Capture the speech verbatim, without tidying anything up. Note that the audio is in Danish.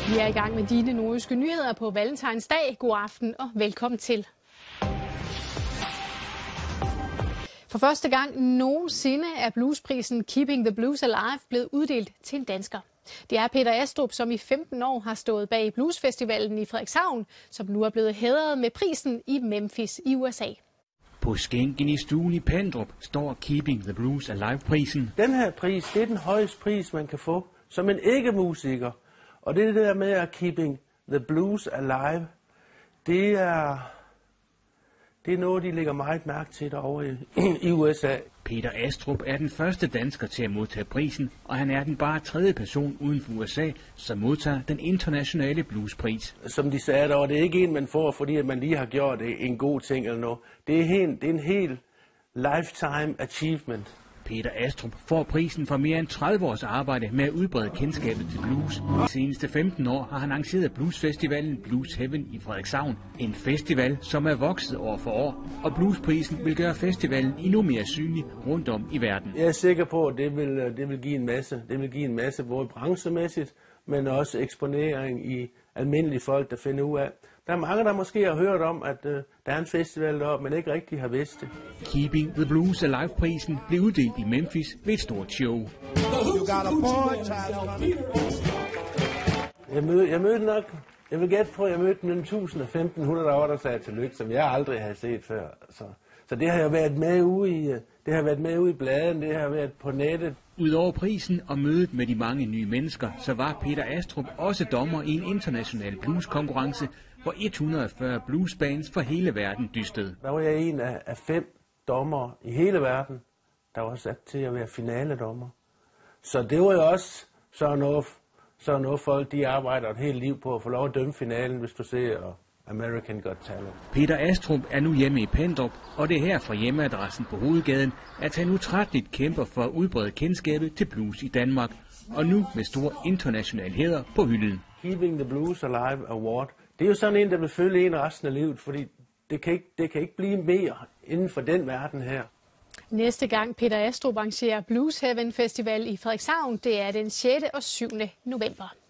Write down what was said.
Vi er i gang med dine nordjyske nyheder på Valentinsdag. God aften og velkommen til. For første gang nogensinde er bluesprisen Keeping the Blues Alive blevet uddelt til en dansker. Det er Peter Astrup, som i femten år har stået bag bluesfestivalen i Frederikshavn, som nu er blevet hædret med prisen i Memphis i U S A. På skænken i stuen i Pandrup står Keeping the Blues Alive-prisen. Den her pris, det er den højeste pris, man kan få som en ikke-musiker. Og det er det der med at Keeping the Blues Alive, det er, det er noget, de lægger meget mærke til derovre i, i U S A. Peter Astrup er den første dansker til at modtage prisen, og han er den bare tredje person uden for U S A, som modtager den internationale bluespris. Som de sagde derovre, det er ikke en, man får, fordi at man lige har gjort en god ting eller noget. Det er, helt, det er en helt lifetime achievement. Peter Astrup får prisen for mere end tredive års arbejde med at udbrede kendskabet til blues. De seneste femten år har han arrangeret bluesfestivalen Blues Heaven i Frederikshavn. En festival, som er vokset år for år, og bluesprisen vil gøre festivalen endnu mere synlig rundt om i verden. Jeg er sikker på, at det vil, det vil give en masse. Det vil give en masse både branchemæssigt, men også eksponering i almindelige folk, der finder ud af. Der er mange, der måske har hørt om, at uh, der er en festival deroppe, men ikke rigtig har vidst det. Keeping the Blues Alive-prisen blev uddelt i Memphis ved et stort show. Jeg mødte, jeg mødte nok, jeg vil gætte på, at jeg mødte mellem tusind og femten hundrede år, der sagde tillykke, som jeg aldrig har set før. Så, så det har jeg været med ude i, det har været med ude i bladen, det har været på nettet. Udover prisen og mødet med de mange nye mennesker, så var Peter Astrup også dommer i en international blueskonkurrence, hvor et hundrede og fyrre bluesbands fra hele verden dystede. Der var jeg en af, af fem dommere i hele verden, der var sat til at være finaledommer. Så det var jo også sådan noget, sådan noget folk, de arbejder et helt liv på at få lov at dømme finalen, hvis du ser American Got Talent. Peter Astrup er nu hjemme i Pandrup, og det er her fra hjemmeadressen på Hovedgaden, at han utrætteligt kæmper for at udbrede kendskabet til blues i Danmark, og nu med stor international hæder på hylden. Keeping the Blues Alive Award, det er jo sådan en, der vil følge en resten af livet, fordi det kan ikke, det kan ikke blive mere inden for den verden her. Næste gang Peter Astrup arrangerer Blues Heaven Festival i Frederikshavn, det er den sjette og syvende november.